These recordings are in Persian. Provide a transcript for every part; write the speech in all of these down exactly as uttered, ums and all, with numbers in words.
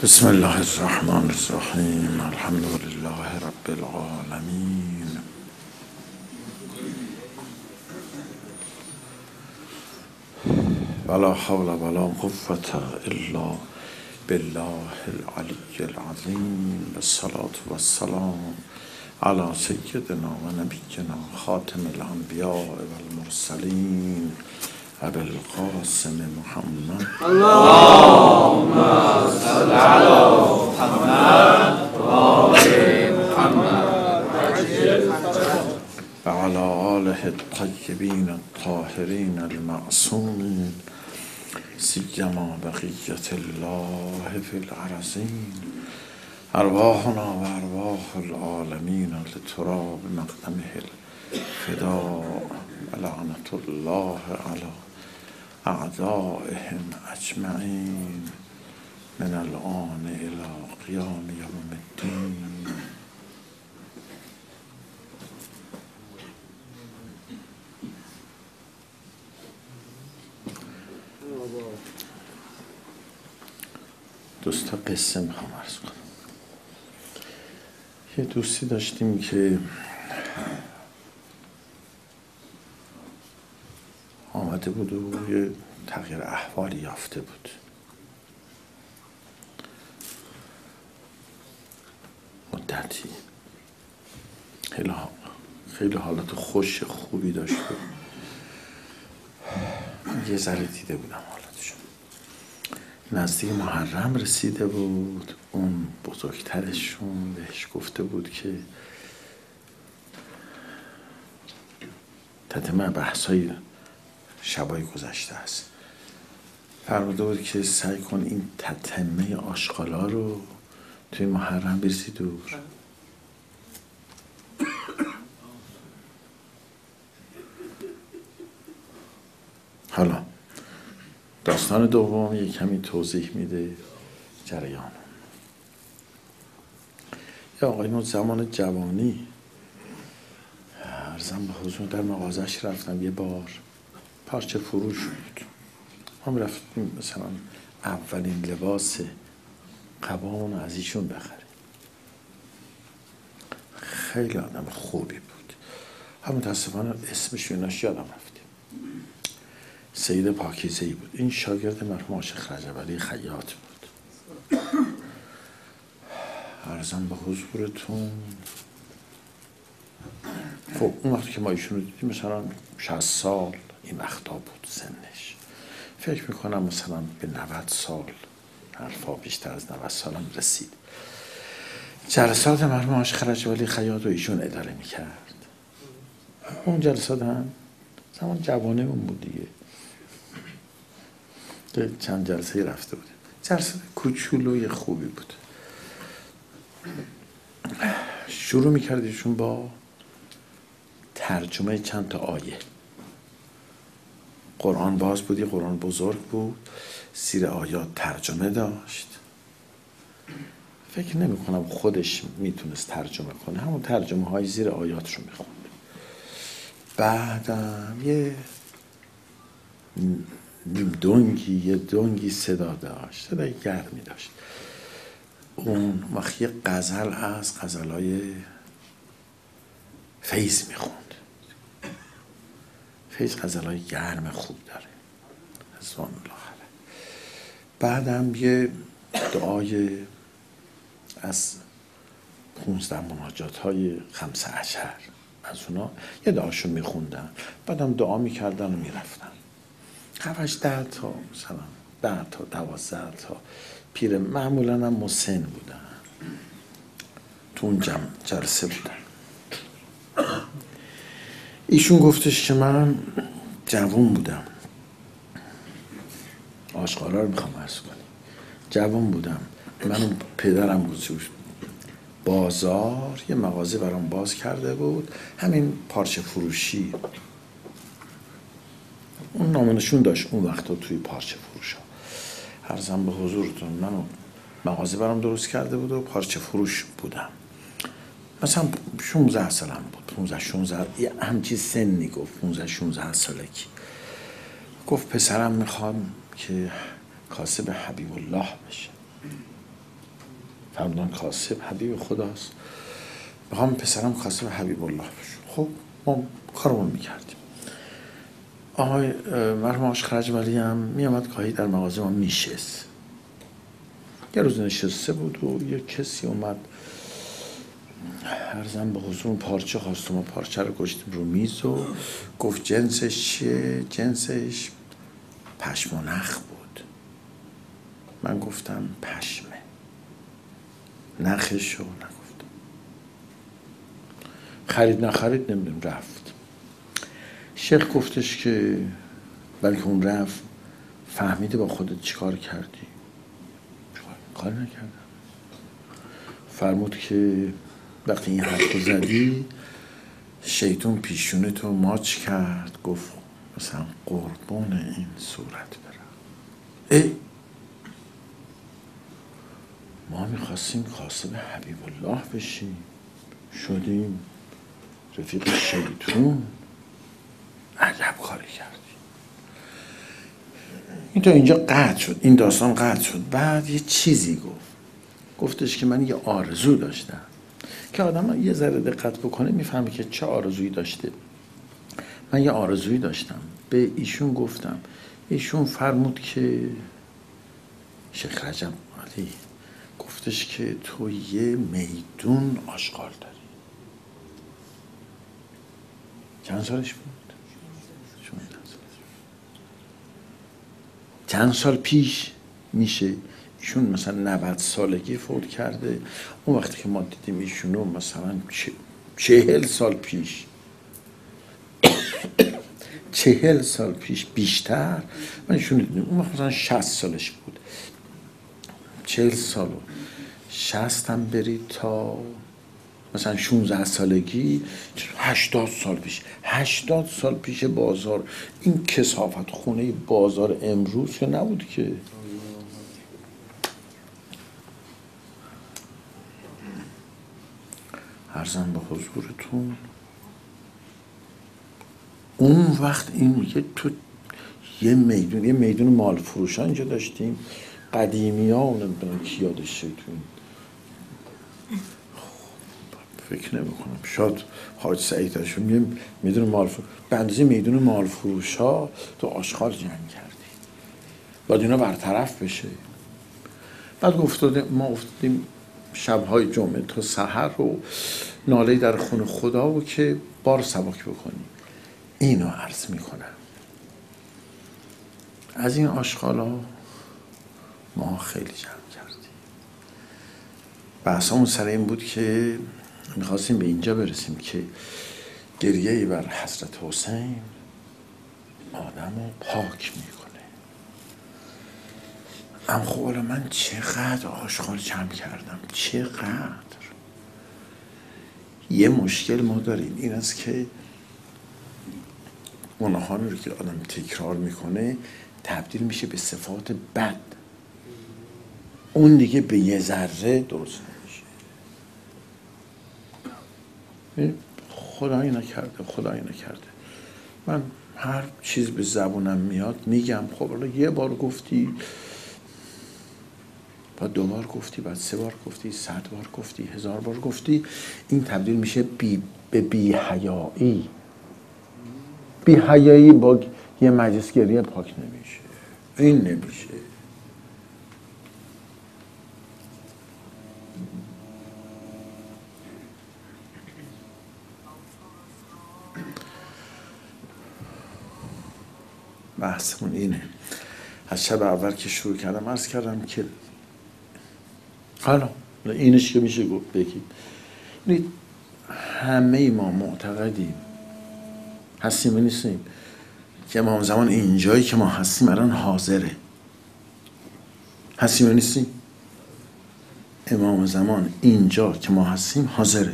بسم الله الرحمن الرحیم. الحمد لله رب العالمین. ولا حول ولا قوة الا بالله العلی العظیم. الصلاة والسلام على سیدنا و نبینا خاتم الانبیاء والمرسلین ابی القاسم محمد. اللهم صل على محمد و آل محمد و علی آله الطیبین الطاهرین المعصومین سیما بقیة الله فی الارضین. ارواحنا و ارواح العالمین لتراب مقدمه الفداء و لعنة الله علی اعدائهم اجمعین من الآن الى قیام یوم الدین. دوستا قصه میخوام عرض کنم. یه دوستی داشتیم که آمده بود و یه تغییر احوالی یافته بود. مدتی خیلی خیلی حالت خوش خوبی داشت. یه ذره دیده بودم حالتشون. نزدیک محرم رسیده بود. اون بزرگترشون بهش گفته بود که تتمه بحثای شبای گذشته است. فرموده بود که سعی کن این تتمه آشغالا رو توی محرم بریزی دور. حالا داستان دوم یک کمی توضیح میده جریان. یا آقایون زمان جوانی عرضم به حضور در مغازش رفتم. یه بار پارچه فروش بود. ما رفتیم مثلا اولین لباس قبامون از ایشون بخریم. خیلی آدم خوبی بود. هم متاسفانه اسمش ایناش یادم رفتیم. سید پاکیزه‌ای بود. این شاگرد مرحوم عاشق رجبعلی خیاط بود. عرضم به حضورتون خب اون وقتی که ما ایشون رو دیدیم مثلا شصت سال این وقتا بود سنش. فکر میکنم مثلا به نود سال حرفا بیشتر از نود سالم رسید. جلسات مرحوم عاشق رجبعلی خیاط رو ایشون اداره میکرد. اون جلسات هم زمان جوانه اون بود دیگه. چند جلسه رفته بودیم. جلسه کوچولوی خوبی بود. شروع میکرد ایشون با ترجمه چند تا آیه. قرآن باز بود. یه قرآن بزرگ بود. زیر آیات ترجمه داشت. فکر نمی کنم خودش میتونست ترجمه کنه. همون ترجمه های زیر آیات رو میخوند. بعدم یه دنگی یه دنگی صدا داشت. صدای گرمی داشت. اون وقت یه غزل از غزلای فیض میخوند. فیض غزلای گرم خوب داره. رضوان الله علیه. بعدم یه دعای از پونزده مناجات های خمسه عشر از اونا یه دعاشو میخوندن. بعدم دعا میکردن و میرفتن. هفتش ده تا مثلا ده تا دوازده تا پیر معمولا هم مسن بودن. تو اون جمع جلسه بودن. ایشون گفتش که من جوان بودم. آشغالا رو میخوام عرض کنیم. جوان بودم. من پدرم گذاشت بازار یه مغازه برام باز کرده بود. همین پارچه فروشی. اون نامونشون داشت اون وقتا توی پارچه فروش ها. عرضم به حضورتون منو مغازه برام درست کرده بود و پارچه فروش بودم. مثلا شانزده سالم بود. پانزده شانزده یه همچی سنی گفت. پانزده شانزده سالکی. گفت پسرم میخوام که کاسب حبیب الله بشه. فرمودن کاسب حبیب خداست، میخوام پسرم کاسب حبیب الله بشه. خب ما کارمون میکردیم. آقای مرحوم آقای خرجولی هم میامد گاهی در مغازه ما میشست. یه روز نشسته بود و یه کسی اومد عرضم به حضور پارچه خواست و ما پارچه رو گذاشتیم رو میز و گفت جنسش چیه؟ جنسش پشم و نخ بود. من گفتم پشمه، نخش رو نگفتم. خرید نخرید نمیدونم، رفت. شیخ گفتش که بلکه اون رفت فهمیده با خودت چیکار کردی؟ کار نکردم. فرمود که وقتی این حرف رو زدی شیطان پیشونه تو ماچ کرد، گفت مثلا قربون این صورت برم. ای ما میخواستیم کاسب حبیب الله بشیم، شدیم رفیق شیطان. عجب کاری کردی. این تا اینجا قطع شد، این داستان قطع شد. بعد یه چیزی گفت، گفتش که من یه آرزو داشتم که آدم یه ذره دقت بکنه میفهمه که چه آرزویی داشته. من یه آرزویی داشتم، به ایشون گفتم، ایشون فرمود که شیخ رجب علی گفتش که تو یه میدون آشغال داری. چند سالش بود؟ چند سال پیش میشه ایشون مثلا نود سالگی فوت کرده. اون وقتی که ما دیدیم ایشونو مثلا چهل سال پیش چهل سال پیش بیشتر من ایشون دیدیم. اون وقت مثلا شصت سالش بود. چهل سال و شصت هم برید تا مثلا شانزده سالگی، هشتاد سال پیش هشتاد سال پیش بازار. این کثافت خونه بازار امروز که نبود که. عرضم به حضورتون اون وقت این میگه تو یه میدون یه میدون مال فروشان اینجا داشتیم. قدیمی ها نمیدونم کی یادشه تو فکر نمی کنم، شاید حاج سعید هاشون یه میدون مال فروش به اندازه میدون مال فروش ها تو آشغال جمع کردیم باید اینا برطرف بشه. بعد افتاده ما افتادیم شبهای جمعه تا سحر و ناله در خونه خدا و که بار سبک بکنیم. اینو عرض میکنم از این آشغال ها ما خیلی جمع کردیم. بحثمون سر این بود که میخواستیم به اینجا برسیم که گریه‌ای بر حضرت حسین آدم رو پاک میکنه. اما خب حالا من چقدر آشغال جمع کردم، چقدر. یه مشکل ما داریم، این است که گناهانی رو که آدم تکرار میکنه تبدیل میشه به صفات بد. اون دیگه به یه ذره درست نمیشه. خدایی نکرده خدایی نکرده من هر چیز به زبونم میاد میگم. خب حالا یه بار گفتی، بعد دو بار گفتی، بعد سه بار گفتی، صد بار گفتی، هزار بار گفتی، این تبدیل میشه بی به بی حیایی. بی حیایی با یه مجلس گریه پاک نمیشه. این نمیشه. بحثمون اینه. از شب اول که شروع کردم عرض کردم که حالا اینش که میشه گفت بگید همه ما معتقدیم هستیم و نیستیم که امام زمان اینجایی که ما هستیم الان حاضره. هستیم و نیستیم؟ امام زمان اینجا که ما هستیم حاضره.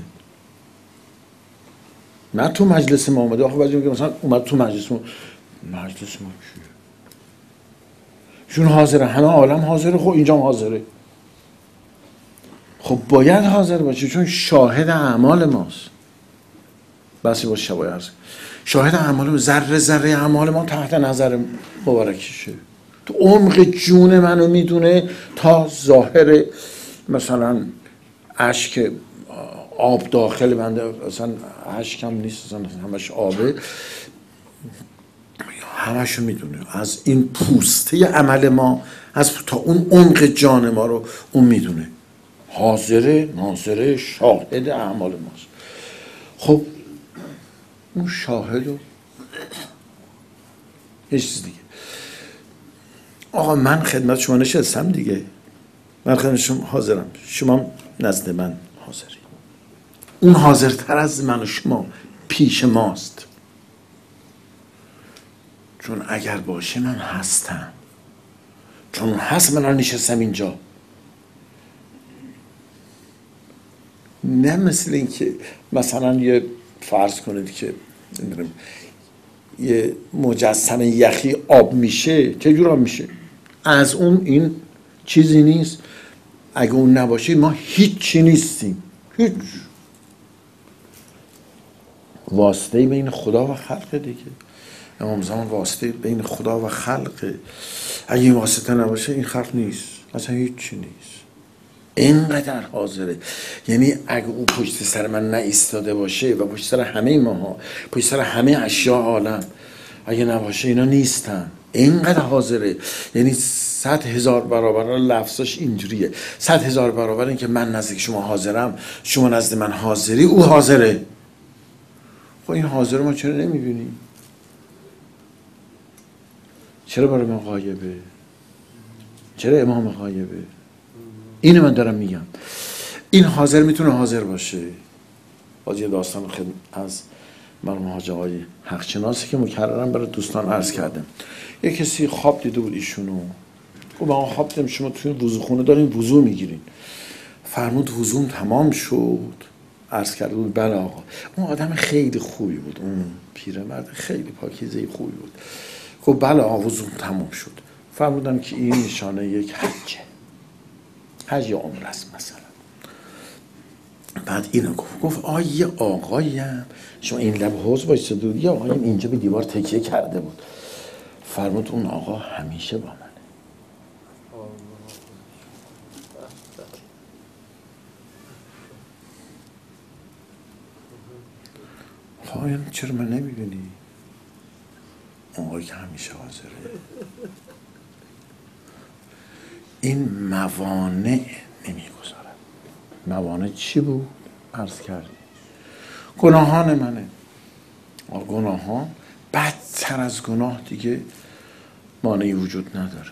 نه تو مجلس ما اومده. آخه بعضی میگه مثلا اومد تو مجلس ما. مجلس ما چیه؟ چون حاضره، همه عالم حاضره. خب اینجا حاضره. خب باید حاضر باشه چون شاهد اعمال ماست. بسی باشه شبای عرض شاهد اعمال، ذره ذره اعمال ما تحت نظر مبارکشه. تو عمق جون منو میدونه تا ظاهر مثلا اشک آب داخل بنده، اصلا اشک هم نیست، اصلا همش آبه، همشو میدونه. از این پوسته عمل ما، از تا اون عمق جان ما رو اون میدونه. حاضره ناظره شاهد اعمال ماست. خب اون شاهد و هیچ چیز دیگه. آقا من خدمت شما نشستم دیگه، من خدمت شما حاضرم، شما نزد من حاضری. اون حاضرتر از من و شما پیش ماست، چون اگر باشه من هستم، چون هست من نشستم اینجا. نه مثل این که مثلا یه فرض کنید که نمیدونم یه مجسمه یخی آب میشه، چجور آب میشه؟ از اون این چیزی نیست. اگه اون نباشه ما هیچی نیستیم، هیچ. واسطه بین خدا و خلق دیگه. امام زمان واسطه بین خدا و خلق. اگه این واسطه نباشه این خلق نیست، اصلا هیچی نیست. اینقدر حاضره. یعنی اگه او پشت سر من نایستاده باشه و پشت سر همه ماها، پشت سر همه اشیاء عالم، اگه نباشه اینا نیستن. اینقدر حاضره. یعنی صد هزار برابر لفظش اینجوریه، صد هزار برابر این که من نزدیک شما حاضرم، شما نزد من حاضری، او حاضره. خب این حاضر ما چرا نمیبینیم؟ چرا برای من غایبه؟ چرا امام غایبه؟ اینو من دارم میگم. این حاضر میتونه حاضر باشه. باز یه داستان خیلی از مرحوم حاج آقای حقشناسی که مکررم برای دوستان عرض کردم. یه کسی خواب دیده بود ایشونو، گفت آقا خواب دیدم شما توی وضوخونه دارین وضو میگیرین. فرمود وضوم تمام شد. عرض کرده بود بله آقا. اون آدم خیلی خوبی بود، اون پیرمرد خیلی پاکیزه خوبی بود. گفت بله آقا وضوم تمام شد. فرمودم که این نشانه یک حجه، حج یا عمره است مثلا. بعد اینو گفت گفت آ یه آقاییم، شما این لب حوض وایساده بود، یه آقاییم اینجا به دیوار تکیه کرده بود. فرمود اون آقا همیشه با منه. خواهیم چرا من نمیبینی؟ آقایی که همیشه حاضره. این موانع نمیگذارد. موانع چی بود؟ عرض کردیم گناهان منه. گناهان بدتر از گناه دیگه مانعی وجود نداره.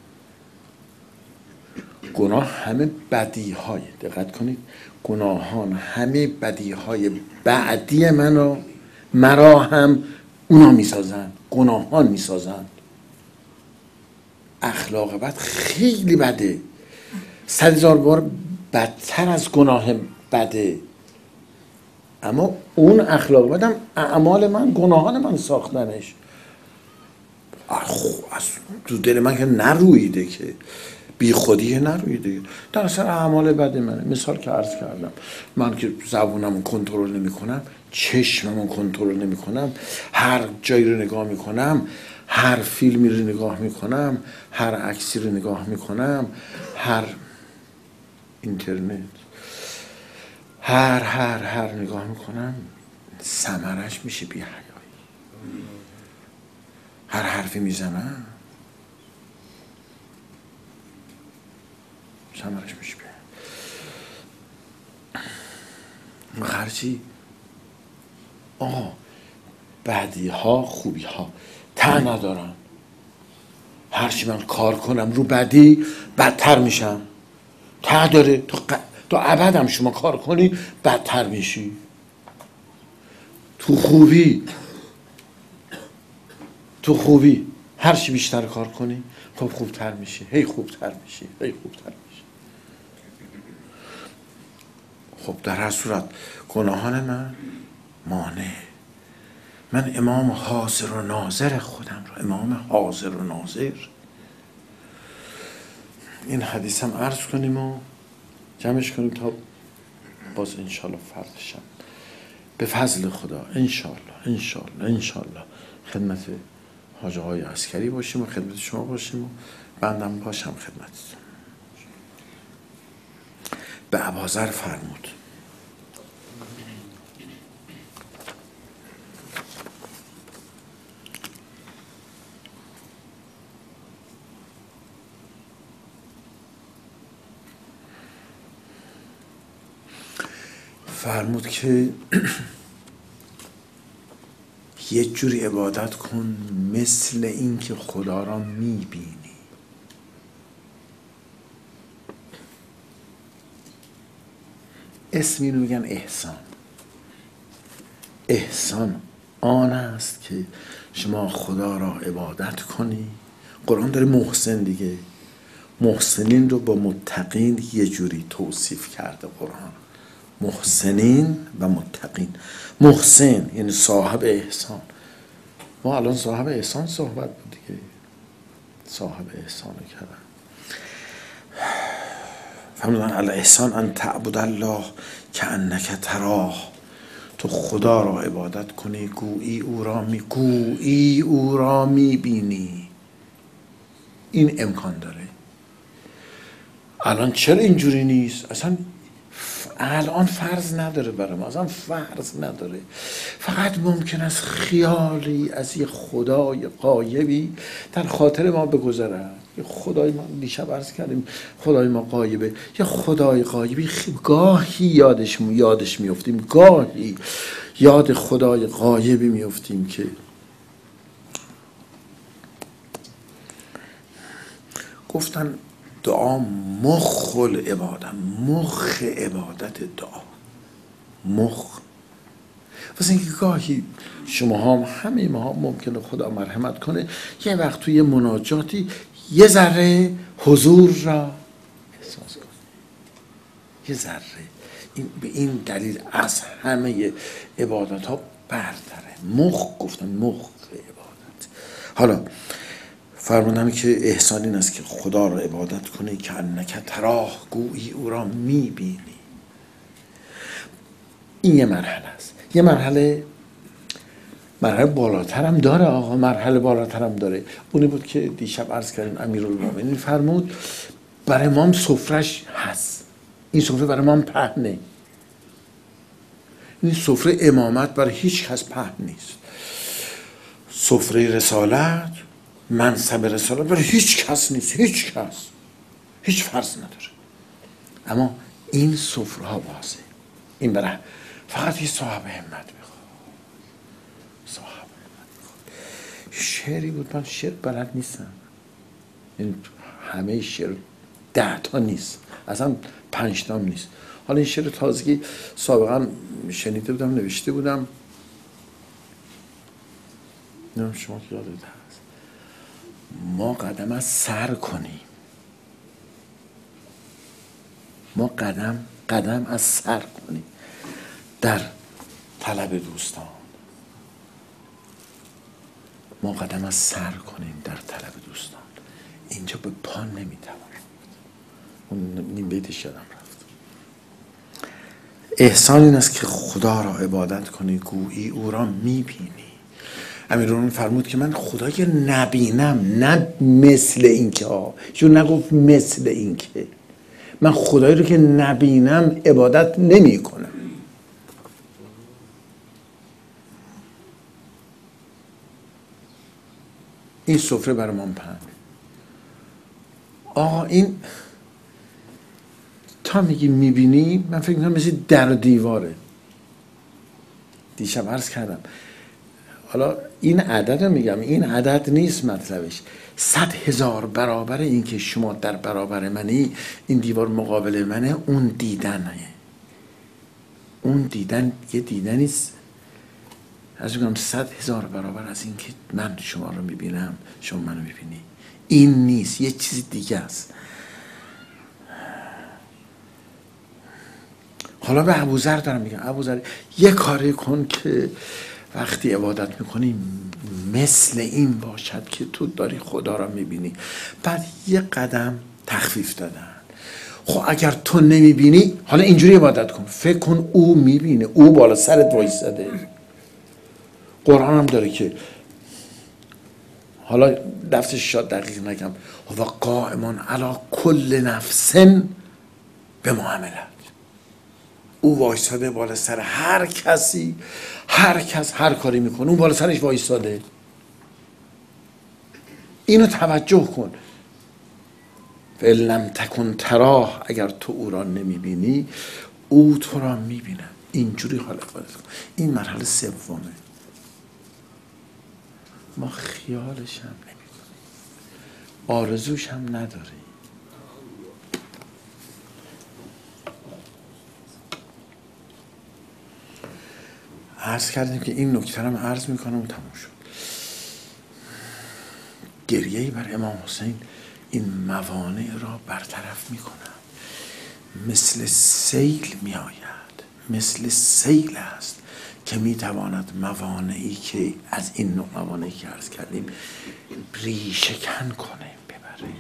گناه همه بدیهای، دقت کنید، گناهان همه بدیهای بعدی منو مرا هم اونا میسازن، گناهان میسازن. اخلاق بد خیلی بده، صد هزار بار بدتر از گناه بده. اما اون اخلاق بدم اعمال من، گناهان من ساختنش. از تو دل من که نرویده، که بی خودیه نرویده، در اثر اعمال بد منه. مثال که عرض کردم، من که زبونمو کنترل نمی کنم، چشممو کنترل نمی کنم، هر جایی رو نگاه می کنم، هر فیلمی رو نگاه می کنم، هر عکسی رو نگاه می کنم، هر اینترنت، هر هر هر نگاه می کنم، ثمرش میشه بی حیایی. هر حرفی میزنم ثمرش میشه بی حیایی. خرچی آه بدی ها خوبی ها ته ندارن. هرچی من کار کنم رو بدی بدتر میشم. ته داره. تو ق... تو ابدم شما کار کنی بدتر میشی. تو خوبی تو خوبی هرچی بیشتر کار کنی خب خوبتر میشی، هی خوبتر میشی، هی خوبتر میشی. خب در هر صورت گناهان من مانع. من امام حاضر و ناظر خودم رو، امام حاضر و ناظر. این حدیث هم عرض کنیم و جمعش کنیم تا باز انشالله فردشم به فضل خدا انشالله انشالله انشالله خدمت حاج آقای عسکری باشیم و خدمت شما باشیم و بندم باشم خدمتتون. به ابوذر فرمود فرمود که یه جوری عبادت کن مثل این که خدا را میبینی. اسم اینو میگن احسان. احسان آن است که شما خدا را عبادت کنی. قرآن داره محسن دیگه، محسنین رو با متقین یه جوری توصیف کرده قرآن. محسنین و متقین. محسن یعنی صاحب احسان. ما الان صاحب احسان صحبت بود دیگه، صاحب احسان رو کردن. فرمودن الاحسان ان تعبد الله کانک تراه، تو خدا را عبادت کنی گویی او را می گویی او را میبینی. این امکان داره. الان چرا اینجوری نیست؟ اصلا الان فرض نداره برای ما، اصلا فرض نداره. فقط ممکن است خیالی از یه خدای غایبی در خاطر ما بگذرد. یه خدای ما دیشب عرض کردیم خدای ما غایبه، یه خدای غایبی گاهی یادش یادش میافتیم، گاهی یاد خدای غایبی میافتیم که گفتن دعا مخ العبادت، مخ عبادت دعا، مخ. واسه اینکه گاهی شما هم همه ما هم ممکنه خدا مرحمت کنه یه وقت توی مناجاتی یه ذره حضور را احساس کنه، یه ذره. این به این دلیل از همه عبادت ها برتره. مخ گفتن، مخ عبادت. حالا فرمودن که احسان این است که خدا را عبادت کنی که انک تراه، گویی او را میبینی. این یه مرحله است. یه مرحله مرحله بالاتر هم داره آقا، مرحله بالاتر هم داره. اونی بود که دیشب عرض کردیم امیرالمومنین فرمود برای ما هم سفرش هست. این سفره برای ما هم پهنه. این سفره امامت برای هیچ کس پهن نیست. سفره رسالت، منصب رسالت برای هیچ کس نیست، هیچ کس، هیچ فرض نداره. اما این سفره ها بازه. این برای فقط یه صاحب همت میخواد. صاحب همت میخواد. شعری بود، من شعر بلد نیستم، یعنی همه شعر ده تا نیست، اصلا پنج تا نیست. حالا این شعر تازگی سابقا شنیده بودم، نوشته بودم، نمیم شما که یادت هست. ما قدم از سر کنیم، ما قدم قدم از سر کنیم در طلب دوستان. ما قدم از سر کنیم در طلب دوستان. اینجا به پا نمیتوان. اون نیم بیتش یادم رفت. احسان این است که خدا را عبادت کنی گویی او را میبینی. امیرالمومنین فرمود که من خدای نبینم، نه مثل این که ها چون نگفت مثل این که، من خدایی رو که نبینم عبادت نمی کنم. این سفره برای من پهن. آقا این تا میگی میبینی، من فکر میکنم مثل در و دیواره. دیشب عرض کردم، حالا این عدد رو میگم، این عدد نیست مطلبش، صد هزار برابر این که شما در برابر منی، این دیوار مقابل منه، اون دیدنه. اون دیدن یه دیدنیست، از میگم صد هزار برابر از این که من شما رو میبینم، شما منو میبینی. این نیست، یه چیز دیگه است. حالا به ابوذر دارم میگم، ابوذر یه کاری کن که وقتی عبادت میکنی مثل این باشد که تو داری خدا را میبینی. بعد یه قدم تخفیف دادن. خب اگر تو نمیبینی، حالا اینجوری عبادت کن، فکر کن او میبینه، او بالا سرت وایساده. قرآن هم داره که، حالا لفظش شاید دقیق نگم، و قائمان علی کل نفس به معاملت. او وایساده بالا سر هر کسی، هر کس هر کاری میکنه اون بالا سرش وایساده. اینو توجه کن. فَإِلَّمْ تَكُنْ تَرَاهُ، اگر تو او را نمیبینی او تو را میبینه. اینجوری حالت باید کن. این مرحله سومه. ما خیالش هم نمیکنیم، آرزوش هم نداریم. عرض کردیم که این نکته هم عرض میکنم و تموم شد. گریه‌ای بر امام حسین این موانع را برطرف میکنه. مثل سیل میآید، مثل سیل است که میتواند موانعی که از این نوع موانعی که عرض کردیم ریشه کن کنه، ببره.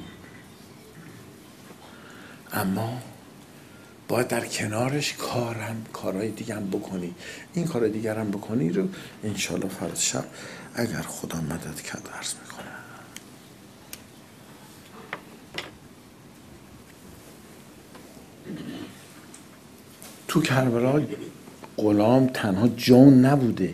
اما باید در کنارش کارم کارهای دیگه هم بکنی. این کارهای دیگر هم بکنی رو انشالله فردا شب اگر خدا مدد کرد عرض میکنه. تو کربلا غلام تنها جون نبوده.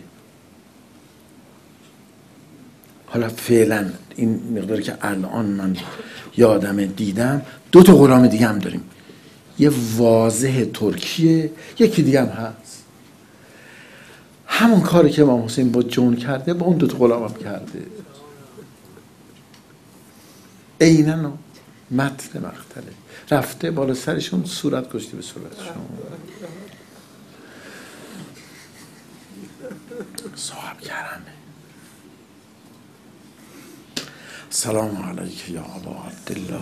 حالا فعلا این مقداری که الان من یادم دیدم دو تا غلام دیگه هم داریم. یه واضح ترکیه، یکی دیگه هم هست. همون کاری که امام حسین با جون کرده با اون دو تا غلام هم کرده. عیناً متن مقتله رفته بالا سرشون صورت کشته به صورتشون. صاحب کرمه. سلام علیک یا ابا عبدالله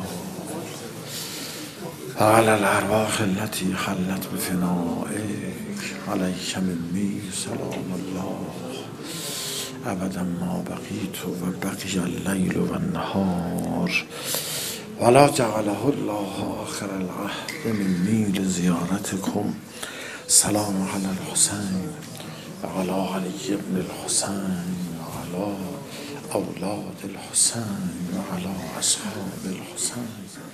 وعلى الارواح التي حلت بفنائك علیک منی سلام الله ابدا ما بقیت و بقی اللیل و النهار ولا جعله الله آخر العهد منی لزیارتكم. سلام علی الحسین و علی علی ابن الحسین و علی اولاد الحسین و علی اصحاب الحسین.